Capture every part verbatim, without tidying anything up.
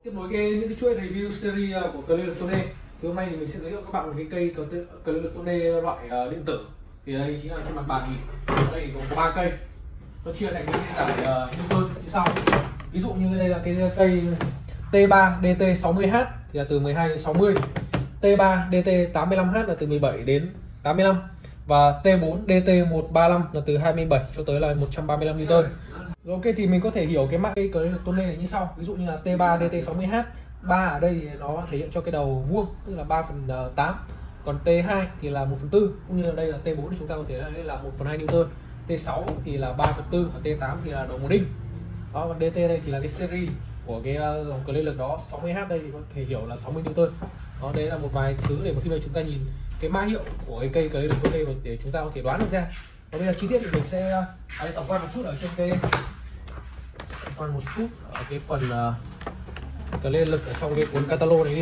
Tiếp nối cái những cái chuỗi review series của Cleartone thì hôm nay thì mình sẽ giới thiệu các bạn một cái cây Cleartone loại uh, điện tử. Thì đây chính là trên mặt bàn mình. Ở đây gồm có ba cây, nó chia thành những cái giải uh, Newton như sau. Ví dụ như đây là cái cây T ba D T sáu mươi H thì là từ mười hai đến sáu mươi, T ba D T tám mươi lăm H là từ mười bảy đến tám mươi lăm, và T bốn D T một ba lăm là từ hai mươi bảy cho tới là một trăm ba mươi lăm Newton. Ok, thì mình có thể hiểu cái mã cây Cleartone này như sau. Ví dụ như là T ba D T sáu mươi H, ba ở đây thì nó thể hiện cho cái đầu vuông, tức là ba phần tám. Còn T hai thì là một phần tư, cũng như là đây là T bốn thì chúng ta có thể là, là một phần hai Newton. T sáu thì là ba phần tư, và T tám thì là đầu một đinh. Đó, còn D T đây thì là cái series của cái dòng Clear lực đó. sáu mươi H đây thì có thể hiểu là sáu mươi Newton. Đó, đây là một vài thứ để mà khi mà chúng ta nhìn cái mã hiệu của cái cây Cleartone để chúng ta có thể đoán được ra. Và bây giờ chi tiết thì mình sẽ à, tổng quan một chút ở trên cái tổng quan một chút ở cái phần uh, Clear lực ở trong cái cuốn catalog này đi.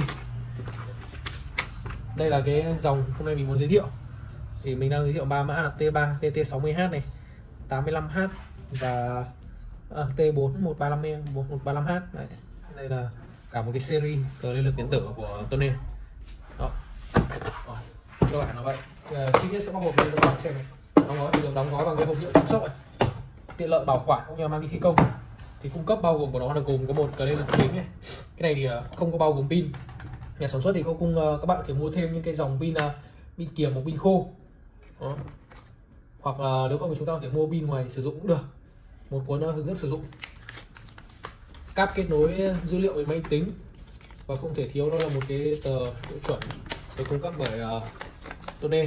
Đây là cái dòng hôm nay mình muốn giới thiệu. Thì mình đang giới thiệu ba mã là T ba D T sáu mươi H này, tám mươi lăm H và à, T bốn một ba lăm một ba lăm H. Đấy. Đây là cả một cái series Clear lực điện tử của Tone. Đó. Rồi, các bạn là vậy. Chi tiết sẽ có hộp lên cho các bạn xem này. Đóng gói thì được đóng gói bằng cái hộp nhựa chống sốc này, tiện lợi bảo quản cũng như mang đi thi công. Thì cung cấp bao gồm của nó là gồm có một Clear lực chính này. Cái này thì không có bao gồm pin. Nhà sản xuất thì có cung các bạn có thể mua thêm những cái dòng pin pin kiềm hoặc pin khô. Đó. Hoặc là nếu không thì chúng ta có thể mua pin ngoài sử dụng cũng được. Một cuốn hướng dẫn sử dụng, cáp kết nối dữ liệu với máy tính, và không thể thiếu đó là một cái tờ tiêu chuẩn được cung cấp bởi uh, Tone.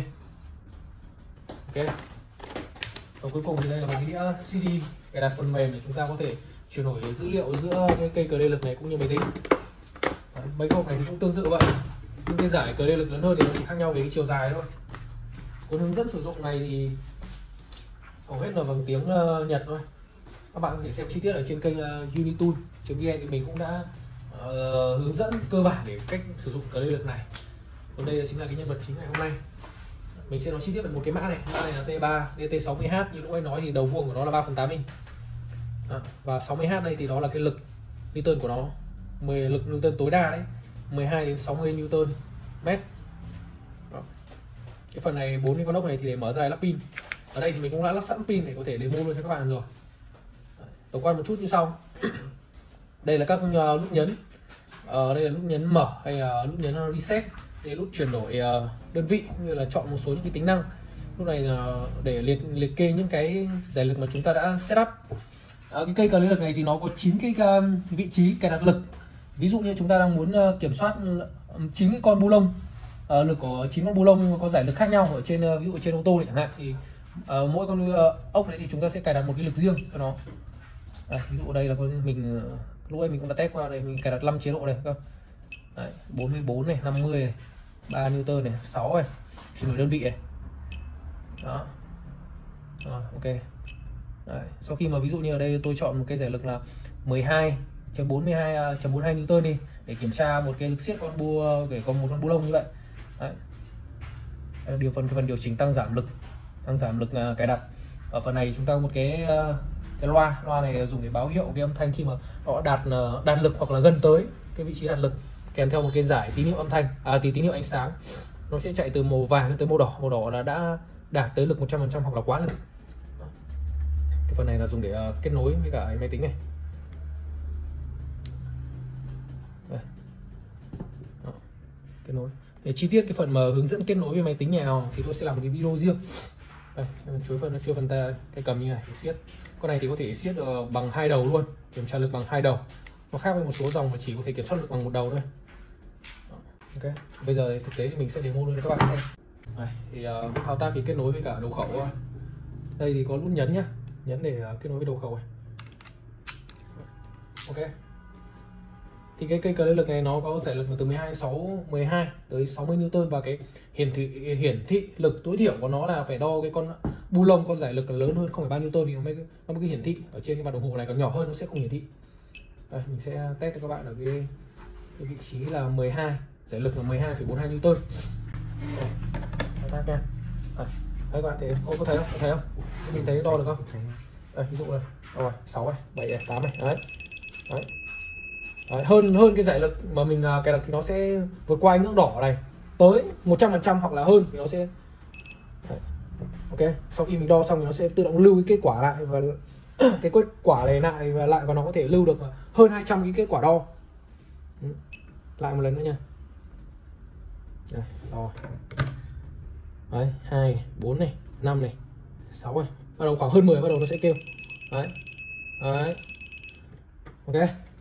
Ok. Và cuối cùng thì đây là một cái đĩa C D cài đặt phần mềm để chúng ta có thể chuyển đổi dữ liệu giữa cái cây Clear lực này cũng như máy tính. Đấy, mấy cái hộp này thì cũng tương tự vậy. Nhưng cái giải Clear lực lớn hơn thì nó chỉ khác nhau về cái chiều dài thôi. Cuốn hướng dẫn sử dụng này thì hầu hết là bằng tiếng uh, Nhật thôi. Các bạn có thể xem chi tiết ở trên kênh uh, unitool chấm vn thì mình cũng đã uh, hướng dẫn cơ bản để cách sử dụng Clear lực này. Còn đây chính là cái nhân vật chính ngày hôm nay. Mình sẽ nói chi tiết về một cái mã này. Mã này là T ba D T sáu mươi H, như lúc anh nói thì đầu vuông của nó là ba phần tám inch. À, và sáu mươi H đây thì đó là cái lực Newton của nó, mười lực Newton tối đa đấy, mười hai đến sáu mươi Newton mét. Đó. Cái phần này bốn cái con ốc này thì để mở ra lắp pin. Ở đây thì mình cũng đã lắp sẵn pin để có thể demo luôn cho các bạn rồi. Tổng quan một chút như sau. Đây là các uh, nút nhấn. Ở uh, đây là nút nhấn mở hay là nút nhấn reset, đây là nút chuyển đổi uh, đơn vị cũng như là chọn một số những cái tính năng. Lúc này là để liệt liệt kê những cái giải lực mà chúng ta đã setup. À, cái cây Clear lực này thì nó có chín cái uh, vị trí cài đặt lực. Ví dụ như chúng ta đang muốn uh, kiểm soát chín cái con bu lông, uh, lực của chín con bu lông có giải lực khác nhau ở trên uh, ví dụ trên ô tô này chẳng hạn, thì uh, mỗi con uh, ốc này thì chúng ta sẽ cài đặt một cái lực riêng cho nó. À, ví dụ đây là mình lúc ấy mình cũng đã test qua đây, mình cài đặt năm chế độ này cơ. Đấy, bốn mươi bốn này, năm mươi này, ba Newton này, sáu này, chuyển đổi đơn vị này. Đó. Rồi, ok. Đấy, sau khi mà ví dụ như ở đây tôi chọn một cái giải lực là mười hai chấm bốn mươi hai chấm bốn mươi hai Newton đi để kiểm tra một cái lực siết con bu, để còn một con bu lông như vậy. Đấy. Đây, điều phần phần điều chỉnh tăng giảm lực, tăng giảm lực uh, cài đặt. Ở phần này chúng ta có một cái uh, cái loa loa này dùng để báo hiệu cái âm thanh khi mà nó đạt đạt lực hoặc là gần tới cái vị trí đạt lực, kèm theo một cái giải tín hiệu âm thanh, à tí tín hiệu ánh sáng. Nó sẽ chạy từ màu vàng tới màu đỏ, màu đỏ là đã đạt tới lực một trăm phần trăm hoặc là quá lực. Cái phần này là dùng để uh, kết nối với cả máy tính này. Đây. Đó. Kết nối. Để chi tiết cái phần mà hướng dẫn kết nối với máy tính nhà nào thì tôi sẽ làm một cái video riêng. Đây, chuối phần chuối phần ta cái cầm như này để siết. Con này thì có thể siết uh, bằng hai đầu luôn, kiểm tra lực bằng hai đầu. Nó khác với một số dòng mà chỉ có thể kiểm soát lực bằng một đầu thôi. Ok, bây giờ thực tế thì mình sẽ demo luôn cho các bạn xem. Đây, thì uh, thao tác thì kết nối với cả đầu khẩu. Đây thì có nút nhấn nhá, nhấn để uh, kết nối với đầu khẩu này. Ok. Thì cái cây Clear lực này nó có giải lực từ mười hai sáu mười hai tới sáu mươi Newton, và cái hiển thị hiển thị lực tối thiểu của nó là phải đo cái con bu lông có giải lực lớn hơn không phẩy ba Newton thì nó mới nó mới cái hiển thị. Ở trên cái bản đồng hồ này còn nhỏ hơn nó sẽ không hiển thị. Đây, mình sẽ test cho các bạn ở cái, cái vị trí là mười hai, giải lực là mười hai phẩy bốn hai Newton. Đây, thao tác nha. Đây, các bạn thấy không? Có thấy không? Có thấy không? Mình thấy đo được không? Đây, ví dụ này, rồi sáu này, bảy này, tám này, đấy. Đấy. Đấy, hơn hơn cái giải lực mà mình uh, cài đặt thì nó sẽ vượt qua ngưỡng đỏ này tới một trăm phần trăm hoặc là hơn thì nó sẽ. Đấy. Ok, sau khi mình đo xong thì nó sẽ tự động lưu cái kết quả lại và cái kết quả này lại và lại và nó có thể lưu được hơn hai trăm cái kết quả đo. Ừ. Lại một lần nữa nha. Đây, đo. Đấy, hai, bốn này, năm này, sáu này, bắt đầu khoảng hơn mười bắt đầu nó sẽ kêu. Đấy. Đấy. Ok.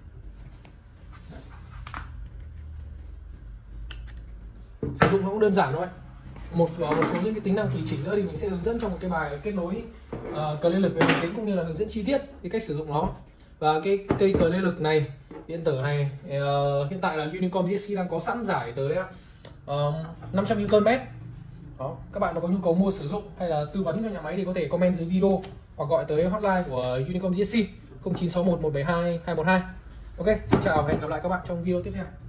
Sử dụng nó cũng đơn giản thôi. Một, một số những cái tính năng tùy chỉnh nữa thì mình sẽ hướng dẫn trong một cái bài kết nối uh, cờ liên lực về máy tính cũng như là hướng dẫn chi tiết cái cách sử dụng nó. Và cái cây cờ liên lực này, điện tử này uh, hiện tại là Unicom giê ét xê đang có sẵn giải tới uh, năm trăm Newton mét. Đó, các bạn có nhu cầu mua sử dụng hay là tư vấn cho nhà máy thì có thể comment dưới video hoặc gọi tới hotline của Unicom giê ét xê không chín sáu một một bảy hai hai một hai. Ok, xin chào và hẹn gặp lại các bạn trong video tiếp theo.